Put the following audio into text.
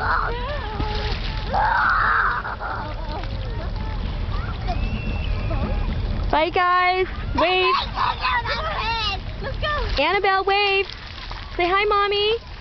Bye, guys. Wave. Let's go. Annabelle, wave. Say hi, Mommy.